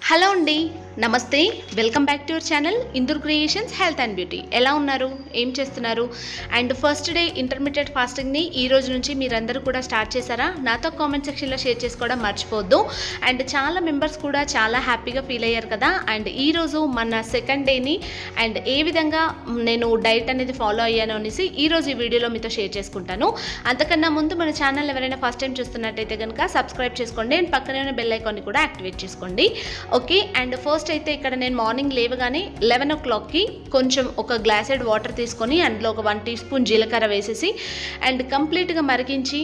Hello అండి, నమస్తే. Welcome back to your channel Indur creations health and beauty. ఎలా ఉన్నారు, ఏం చేస్తున్నారు? అండ్ ఫస్ట్ డే ఇంటర్మీడియట్ ఫాస్టింగ్ని ఈ రోజు నుంచి మీరందరూ కూడా స్టార్ట్ చేశారా? నాతో కామెంట్ సెక్షన్లో షేర్ చేసుకోవడం మర్చిపోవద్దు. అండ్ చాలా మెంబర్స్ కూడా చాలా హ్యాపీగా ఫీల్ అయ్యారు కదా. అండ్ ఈరోజు మన సెకండ్ డేని అండ్ ఏ విధంగా నేను డైట్ అనేది ఫాలో అయ్యాను అనేసి ఈరోజు ఈ వీడియోలో మీతో షేర్ చేసుకుంటాను. అంతకన్నా ముందు మన ఛానల్ ఎవరైనా ఫస్ట్ టైం చూస్తున్నట్టయితే కనుక సబ్స్క్రైబ్ చేసుకోండి అండ్ పక్కనే ఉన్న బెల్ ఐకాన్ని కూడా యాక్టివేట్ చేసుకోండి. ఓకే. అండ్ ఫస్ట్ అయితే ఇక్కడ నేను మార్నింగ్ లేవగానే 11 o'clockకి కొంచెం ఒక గ్లాసెడ్ వాటర్ తీసుకొని అందులో ఒక 1 teaspoon జీలకర్ర వేసేసి అండ్ కంప్లీట్గా మరిగించి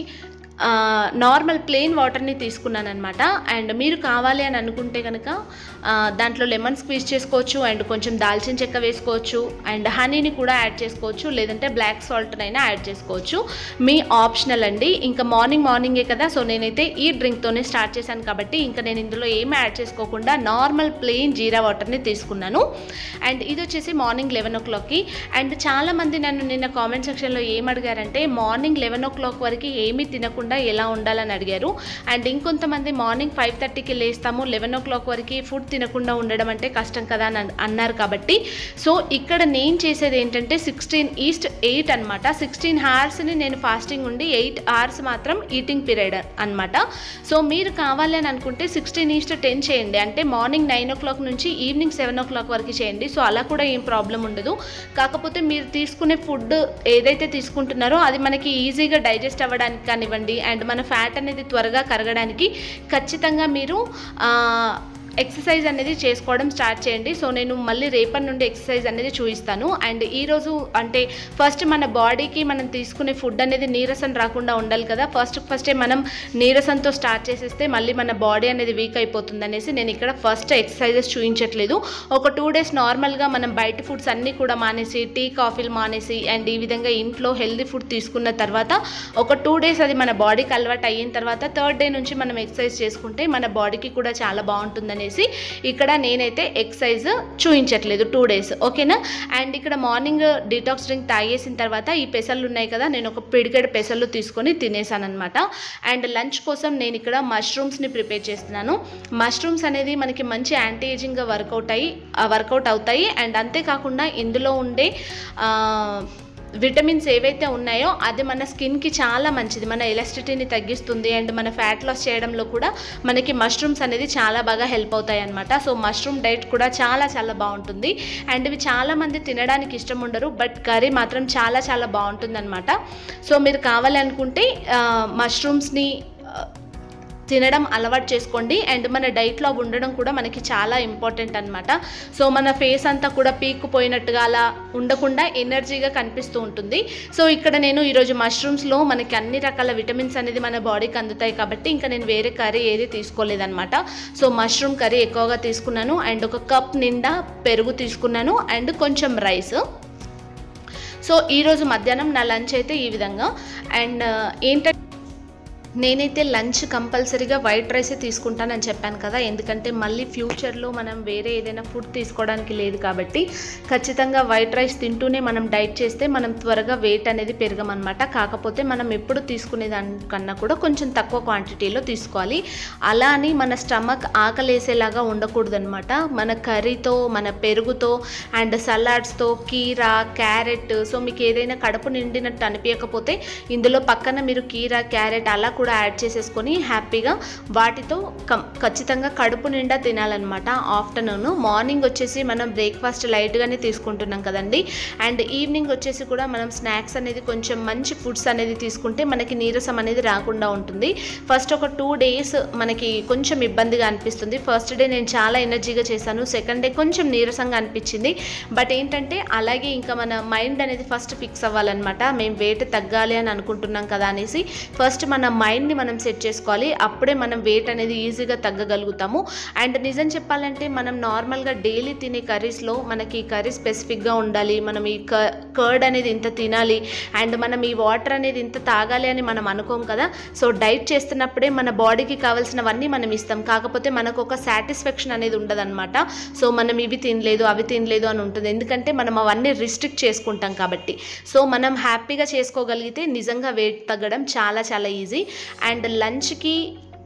నార్మల్ ప్లెయిన్ వాటర్ని తీసుకున్నాను అనమాట. అండ్ మీరు కావాలి అని అనుకుంటే కనుక దాంట్లో లెమన్ స్క్వీజ్ చేసుకోవచ్చు అండ్ కొంచెం దాల్చిన చెక్క వేసుకోవచ్చు అండ్ హనీని కూడా యాడ్ చేసుకోవచ్చు, లేదంటే బ్లాక్ సాల్ట్నైనా యాడ్ చేసుకోవచ్చు. మీ ఆప్షనల్ అండి. ఇంకా మార్నింగే కదా, సో నేనైతే ఈ డ్రింక్తోనే స్టార్ట్ చేశాను కాబట్టి ఇంకా నేను ఇందులో ఏమీ యాడ్ చేసుకోకుండా నార్మల్ ప్లెయిన్ జీరా వాటర్ని తీసుకున్నాను. అండ్ ఇది వచ్చేసి మార్నింగ్ 11 o'clockకి. అండ్ చాలామంది నన్ను నిన్న కామెంట్ సెక్షన్లో ఏం అడిగారంటే మార్నింగ్ 11 o'clock వరకు ఏమీ తినకుండా ఎలా ఉండాలని అడిగారు. అండ్ ఇంకొంతమంది మార్నింగ్ 5:30కి లేస్తాము, 11 o'clock వరకు ఫుడ్ తినకుండా ఉండడం అంటే కష్టం కదా అని అన్నారు. కాబట్టి సో ఇక్కడ నేను చేసేది ఏంటంటే 16:8 అనమాట. 16 hours నేను ఫాస్టింగ్ ఉండి 8 hours మాత్రం ఈటింగ్ పీరియడ్ అనమాట. సో మీరు కావాలి అని అనుకుంటే 16:10 చేయండి. అంటే మార్నింగ్ 9 o'clock నుంచి ఈవినింగ్ 7 o'clock వరకు చేయండి. సో అలా కూడా ఏం ప్రాబ్లం ఉండదు. కాకపోతే మీరు తీసుకునే ఫుడ్ ఏదైతే తీసుకుంటున్నారో అది మనకి ఈజీగా డైజెస్ట్ అవ్వడానికి కానివ్వండి అండ్ మన ఫ్యాట్ అనేది త్వరగా కరగడానికి ఖచ్చితంగా మీరు ఎక్సర్సైజ్ అనేది చేసుకోవడం స్టార్ట్ చేయండి. సో నేను మళ్ళీ రేపటి నుండి ఎక్సర్సైజ్ అనేది చూపిస్తాను. అండ్ ఈరోజు అంటే ఫస్ట్ మన బాడీకి మనం తీసుకునే ఫుడ్ అనేది నీరసం రాకుండా ఉండాలి కదా. ఫస్టే మనం నీరసంతో స్టార్ట్ చేసేస్తే మళ్ళీ మన బాడీ అనేది వీక్ అయిపోతుంది అనేసి నేను ఇక్కడ ఫస్ట్ ఎక్సర్సైజెస్ చూపించట్లేదు. ఒక 2 days నార్మల్గా మనం బయట ఫుడ్స్ అన్నీ కూడా మానేసి టీ కాఫీలు మానేసి అండ్ ఈ విధంగా ఇంట్లో హెల్దీ ఫుడ్ తీసుకున్న తర్వాత ఒక 2 days అది మన బాడీకి అలవాటు అయిన తర్వాత 3rd day నుంచి మనం ఎక్సర్సైజ్ చేసుకుంటే మన బాడీకి కూడా చాలా బాగుంటుంది. ఇక్కడ నేనైతే ఎక్సర్సైజ్ చూపించట్లేదు 2 days, ఓకేనా. అండ్ ఇక్కడ మార్నింగ్ డీటాక్స్ డ్రింక్ తాగేసిన తర్వాత ఈ పెసలు ఉన్నాయి కదా, నేను ఒక పిడికెడు పెసలు తీసుకొని తినేసాను అనమాట. అండ్ లంచ్ కోసం నేను ఇక్కడ మష్రూమ్స్ని ప్రిపేర్ చేస్తున్నాను. మష్రూమ్స్ అనేది మనకి మంచి యాంటీ ఏజింగ్గా వర్కౌట్ అవుతాయి. అండ్ అంతేకాకుండా ఇందులో ఉండే విటమిన్స్ ఏవైతే ఉన్నాయో అది మన స్కిన్కి చాలా మంచిది, మన ఎలాస్టిసిటీని తగ్గిస్తుంది అండ్ మన ఫ్యాట్ లాస్ చేయడంలో కూడా మనకి మష్రూమ్స్ అనేది చాలా బాగా హెల్ప్ అవుతాయి అనమాట. సో మష్రూమ్ డైట్ కూడా చాలా చాలా బాగుంటుంది. అండ్ ఇవి చాలామంది తినడానికి ఇష్టం ఉండరు, బట్ కర్రీ మాత్రం చాలా చాలా బాగుంటుంది అనమాట. సో మీరు కావాలనుకుంటే మష్రూమ్స్ని తినడం అలవాటు చేసుకోండి. అండ్ మన డైట్లో ఉండడం కూడా మనకి చాలా ఇంపార్టెంట్ అనమాట. సో మన ఫేస్ అంతా కూడా పీక్కుపోయినట్టుగా అలా ఉండకుండా ఎనర్జీగా కనిపిస్తూ ఉంటుంది. సో ఇక్కడ నేను ఈరోజు మష్రూమ్స్లో మనకి అన్ని రకాల విటమిన్స్ అనేది మన బాడీకి అందుతాయి కాబట్టి ఇంకా నేను వేరే కర్రీ ఏది తీసుకోలేదన్నమాట. సో మష్రూమ్ కర్రీ ఎక్కువగా తీసుకున్నాను అండ్ ఒక కప్ నిండా పెరుగు తీసుకున్నాను అండ్ కొంచెం రైస్. సో ఈరోజు మధ్యాహ్నం నా లంచ్ అయితే ఈ విధంగా. అండ్ ఏంటంటే నేనైతే లంచ్ కంపల్సరీగా వైట్ రైసే తీసుకుంటానని చెప్పాను కదా, ఎందుకంటే మళ్ళీ ఫ్యూచర్లో మనం వేరే ఏదైనా ఫుడ్ తీసుకోవడానికి లేదు కాబట్టి ఖచ్చితంగా వైట్ రైస్ తింటూనే మనం డైట్ చేస్తే మనం త్వరగా వెయిట్ అనేది పెరగమన్నమాట. కాకపోతే మనం ఎప్పుడు తీసుకునే దానికన్నా కూడా కొంచెం తక్కువ క్వాంటిటీలో తీసుకోవాలి. అలా అని మన స్టమక్ ఆకలేసేలాగా ఉండకూడదు అనమాట. మన కర్రీతో మన పెరుగుతో అండ్ సలాడ్స్తో కీరా క్యారెట్, సో మీకు ఏదైనా కడుపు నిండినట్టు అనిపించకపోతే ఇందులో పక్కన మీరు కీరా క్యారెట్ అలా కూడా యాడ్ చేసేసుకొని హ్యాపీగా వాటితో ఖచ్చితంగా కడుపు నిండా తినాలన్నమాట. ఆఫ్టర్నూన్ మార్నింగ్ వచ్చేసి మనం బ్రేక్ఫాస్ట్ లైట్గానే తీసుకుంటున్నాం కదండి. అండ్ ఈవినింగ్ వచ్చేసి కూడా మనం స్నాక్స్ అనేది కొంచెం మంచి ఫుడ్స్ అనేది తీసుకుంటే మనకి నీరసం అనేది రాకుండా ఉంటుంది. ఫస్ట్ ఒక 2 days మనకి కొంచెం ఇబ్బందిగా అనిపిస్తుంది. ఫస్ట్ డే నేను చాలా ఎనర్జీగా చేశాను, సెకండ్ డే కొంచెం నీరసంగా అనిపించింది. బట్ ఏంటంటే అలాగే ఇంకా మన మైండ్ అనేది ఫస్ట్ ఫిక్స్ అవ్వాలన్నమాట. మేము వెయిట్ తగ్గాలి అని అనుకుంటున్నాం కదా అనేసి ఫస్ట్ మన మైండ్ని మనం సెట్ చేసుకోవాలి. అప్పుడే మనం వెయిట్ అనేది ఈజీగా తగ్గగలుగుతాము. అండ్ నిజం చెప్పాలంటే మనం నార్మల్గా డైలీ తినే కర్రీస్లో మనకి ఈ కర్రీ స్పెసిఫిక్గా ఉండాలి, మనం ఈ కర్డ్ అనేది ఇంత తినాలి అండ్ మనం ఈ వాటర్ అనేది ఇంత తాగాలి అని మనం అనుకోం కదా. సో డైట్ చేస్తున్నప్పుడే మన బాడీకి కావాల్సినవన్నీ మనం ఇస్తాం, కాకపోతే మనకు ఒక సాటిస్ఫాక్షన్ అనేది ఉండదన్నమాట. సో మనం ఇవి తినలేదు అవి తినలేదు అని ఉంటుంది, ఎందుకంటే మనం అవన్నీ రిస్ట్రిక్ట్ చేసుకుంటాం కాబట్టి. సో మనం హ్యాపీగా చేసుకోగలిగితే నిజంగా వెయిట్ తగ్గడం చాలా చాలా ఈజీ. అండ్ లంచ్కి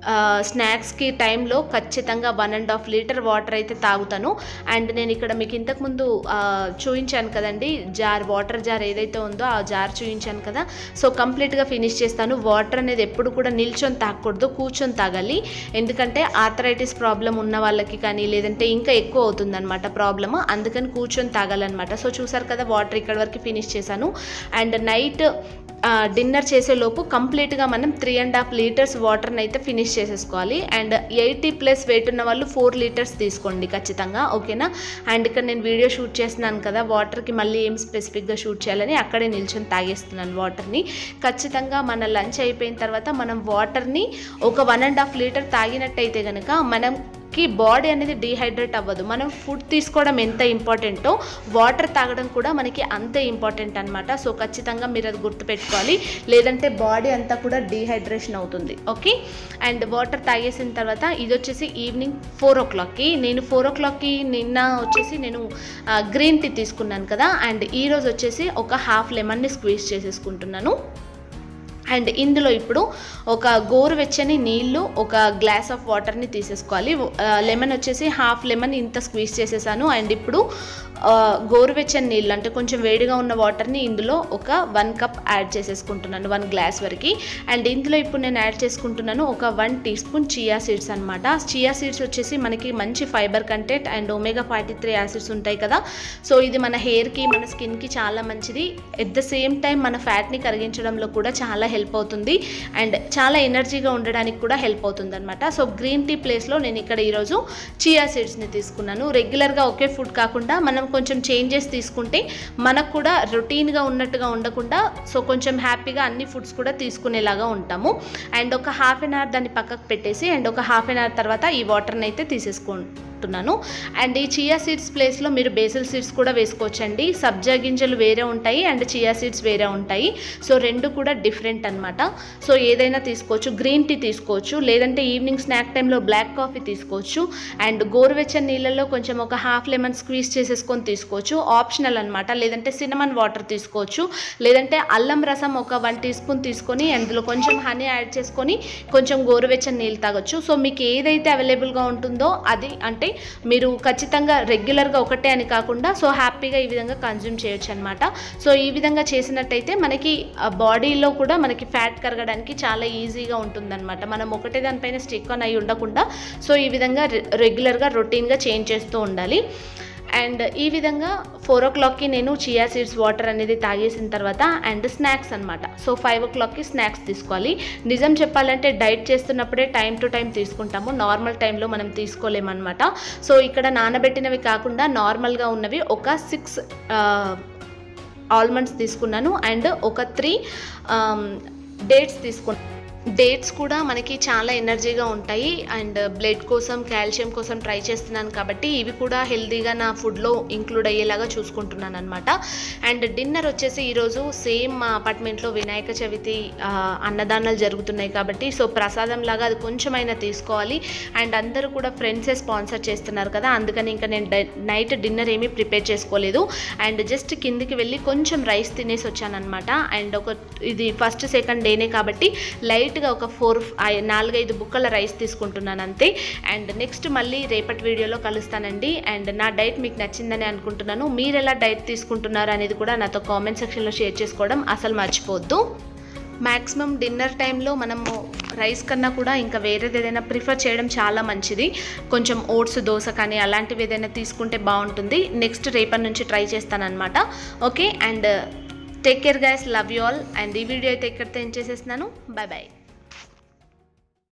స్నాక్స్కి టైంలో ఖచ్చితంగా 1.5 లీటర్ వాటర్ అయితే తాగుతాను. అండ్ నేను ఇక్కడ మీకు ఇంతకుముందు చూపించాను కదండి, వాటర్ జార్ ఏదైతే ఉందో ఆ జార్ చూపించాను కదా. సో కంప్లీట్గా ఫినిష్ చేస్తాను. వాటర్ అనేది ఎప్పుడు కూడా నిల్చొని తాగకూడదు, కూర్చొని తాగాలి. ఎందుకంటే ఆర్థరైటిస్ ప్రాబ్లం ఉన్న వాళ్ళకి కానీ లేదంటే ఇంకా ఎక్కువ అవుతుందన్నమాట ప్రాబ్లమ్, అందుకని కూర్చొని తాగాలన్నమాట. సో చూసారు కదా, వాటర్ ఇక్కడ వరకు ఫినిష్ చేశాను. అండ్ నైట్ డిన్నర్ చేసేలోపు కంప్లీట్గా మనం 3.5 లీటర్స్ వాటర్ని అయితే ఫినిష్ చేసేసుకోవాలి. అండ్ 80+ వెయిట్ ఉన్న వాళ్ళు 4 లీటర్స్ తీసుకోండి ఖచ్చితంగా, ఓకేనా. అండ్ ఇక్కడ నేను వీడియో షూట్ చేస్తున్నాను కదా, వాటర్కి మళ్ళీ ఏం స్పెసిఫిక్గా షూట్ చేయాలని అక్కడే నిల్చొని తాగేస్తున్నాను వాటర్ని. ఖచ్చితంగా మన లంచ్ అయిపోయిన తర్వాత మనం వాటర్ని ఒక 1.5 లీటర్ తాగినట్టయితే కనుక మనకి బాడీ అనేది డీహైడ్రేట్ అవ్వదు. మనం ఫుడ్ తీసుకోవడం ఎంత ఇంపార్టెంటో వాటర్ తాగడం కూడా మనకి అంతే ఇంపార్టెంట్ అనమాట. సో ఖచ్చితంగా మీరు అది గుర్తుపెట్టుకోవాలి, లేదంటే బాడీ అంతా కూడా డీహైడ్రేషన్ అవుతుంది, ఓకే. అండ్ వాటర్ తాగేసిన తర్వాత ఇది వచ్చేసి ఈవినింగ్ 4 o'clockకి. నేను 4 o'clockకి నిన్న వచ్చేసి నేను గ్రీన్ టీ తీసుకున్నాను కదా. అండ్ ఈరోజు వచ్చేసి ఒక హాఫ్ లెమన్ని స్క్వీజ్ చేసేసుకుంటున్నాను. అండ్ ఇందులో ఇప్పుడు ఒక గోరువెచ్చని నీళ్ళు, ఒక గ్లాస్ ఆఫ్ వాటర్ని తీసేసుకోవాలి. లెమన్ వచ్చేసి హాఫ్ లెమన్ ఇంత స్క్వీజ్ చేసేసాను. అండ్ ఇప్పుడు గోరువెచ్చని నీళ్ళు అంటే కొంచెం వేడిగా ఉన్న వాటర్ని ఇందులో ఒక 1 కప్ యాడ్ చేసేసుకుంటున్నాను, 1 గ్లాస్ వరకు. అండ్ ఇందులో ఇప్పుడు నేను యాడ్ చేసుకుంటున్నాను ఒక 1 టీ స్పూన్ చియా సీడ్స్ అనమాట. చియా సీడ్స్ వచ్చేసి మనకి మంచి fibre content and omega 43 acids ఉంటాయి కదా. సో ఇది మన హెయిర్కి, మన స్కిన్కి చాలా మంచిది. ఎట్ ద సేమ్ టైం మన ఫ్యాట్ని కరిగించడంలో కూడా చాలా హెల్ప్ అవుతుంది. అండ్ చాలా ఎనర్జీగా ఉండడానికి కూడా హెల్ప్ అవుతుంది అనమాట. సో గ్రీన్ టీ ప్లేస్లో నేను ఇక్కడ ఈరోజు చియా సీడ్స్ని తీసుకున్నాను. రెగ్యులర్గా ఒకే ఫుడ్ కాకుండా మనం కొంచెం చేంజెస్ తీసుకుంటే మనకు కూడా రొటీన్గా ఉన్నట్టుగా ఉండకుండా సో కొంచెం హ్యాపీగా అన్ని ఫుడ్స్ కూడా తీసుకునేలాగా ఉంటాము. అండ్ ఒక హాఫ్ అన్ అవర్ దాన్ని పక్కకు పెట్టేసి అండ్ ఒక హాఫ్ అన్ అవర్ తర్వాత ఈ వాటర్ని అయితే తీసేసుకుంటున్నాను. అండ్ ఈ చియా సీడ్స్ ప్లేస్లో మీరు బేసిల్ సీడ్స్ కూడా వేసుకోవచ్చండి. సబ్జా గింజలు వేరే ఉంటాయి అండ్ చియా సీడ్స్ వేరే ఉంటాయి. సో రెండు కూడా డిఫరెంట్ అనమాట. సో ఏదైనా తీసుకోవచ్చు, గ్రీన్ టీ తీసుకోవచ్చు, లేదంటే ఈవినింగ్ స్నాక్ టైంలో బ్లాక్ కాఫీ తీసుకోవచ్చు. అండ్ గోరువెచ్చని నీళ్ళల్లో కొంచెం ఒక హాఫ్ లెమన్ స్క్వీజ్ చేసేసుకొని తీసుకోవచ్చు, ఆప్షనల్ అనమాట. లేదంటే సినమన్ వాటర్ తీసుకోవచ్చు, లేదంటే అల్లం రసం ఒక 1 టీ స్పూన్ తీసుకొని అందులో కొంచెం హనీ యాడ్ చేసుకొని కొంచెం గోరువెచ్చని నీళ్ళు తాగొచ్చు. సో మీకు ఏదైతే అవైలబుల్గా ఉంటుందో అది, అంటే మీరు ఖచ్చితంగా రెగ్యులర్గా ఒకటే అని కాకుండా సో హ్యాపీగా ఈ విధంగా కన్జ్యూమ్ చేయొచ్చు అనమాట. సో ఈ విధంగా చేసినట్టయితే మనకి బాడీలో కూడా మనకి ఫ్యాట్ కరగడానికి చాలా ఈజీగా ఉంటుందన్నమాట. మనం ఒకటే దానిపైన స్టిక్ ఆన్ అయి ఉండకుండా సో ఈ విధంగా రెగ్యులర్గా రొటీన్గా చేంజ్ చేస్తూ ఉండాలి. అండ్ ఈ విధంగా 4 o'clockకి నేను చియా సీడ్స్ వాటర్ అనేది తాగేసిన తర్వాత అండ్ స్నాక్స్ అనమాట. సో 5 o'clockకి స్నాక్స్ తీసుకోవాలి. నిజం చెప్పాలంటే డైట్ చేస్తున్నప్పుడే టైం టు టైం తీసుకుంటాము, నార్మల్ టైంలో మనం తీసుకోలేమన్నమాట. సో ఇక్కడ నానబెట్టినవి కాకుండా నార్మల్గా ఉన్నవి ఒక 6 ఆల్మండ్స్ తీసుకున్నాను అండ్ ఒక 3 డేట్స్ తీసుకున్నాను. డేట్స్ కూడా మనకి చాలా ఎనర్జీగా ఉంటాయి అండ్ బ్లడ్ కోసం, కాల్షియం కోసం ట్రై చేస్తున్నాను కాబట్టి ఇవి కూడా హెల్తీగా నా ఫుడ్లో ఇంక్లూడ్ అయ్యేలాగా చూసుకుంటున్నాను అనమాట. అండ్ డిన్నర్ వచ్చేసి ఈరోజు సేమ్ మా అపార్ట్మెంట్లో వినాయక చవితి అన్నదానాలు జరుగుతున్నాయి కాబట్టి సో ప్రసాదం లాగా అది కొంచెమైనా తీసుకోవాలి. అండ్ అందరూ కూడా ఫ్రెండ్సే స్పాన్సర్ చేస్తున్నారు కదా, అందుకని ఇంకా నేను నైట్ డిన్నర్ ఏమీ ప్రిపేర్ చేసుకోలేదు. అండ్ జస్ట్ కిందికి వెళ్ళి కొంచెం రైస్ తినేసి వచ్చానమాట. అండ్ ఇది ఫస్ట్ సెకండ్ డేనే కాబట్టి లైట్గా ఒక 4-5 బుక్కల రైస్ తీసుకుంటున్నాను అంతే. అండ్ నెక్స్ట్ మళ్ళీ రేపటి వీడియోలో కలుస్తానండి. అండ్ నా డైట్ మీకు నచ్చిందని అనుకుంటున్నాను. మీరు ఎలా డైట్ తీసుకుంటున్నారు అనేది కూడా నాతో కామెంట్ సెక్షన్లో షేర్ చేసుకోవడం అసలు మర్చిపోవద్దు. మ్యాక్సిమం డిన్నర్ టైంలో మనము రైస్ కన్నా కూడా ఇంకా వేరేది ఏదైనా ప్రిఫర్ చేయడం చాలా మంచిది. కొంచెం ఓట్స్, దోశ కానీ అలాంటివి ఏదైనా తీసుకుంటే బాగుంటుంది. నెక్స్ట్ రేపటి నుంచి ట్రై చేస్తానన్నమాట. Okay, and take care guys, love you all. And ఈ వీడియో అయితే ఇక్కడితో ఏం చేసేస్తున్నాను. Bye bye.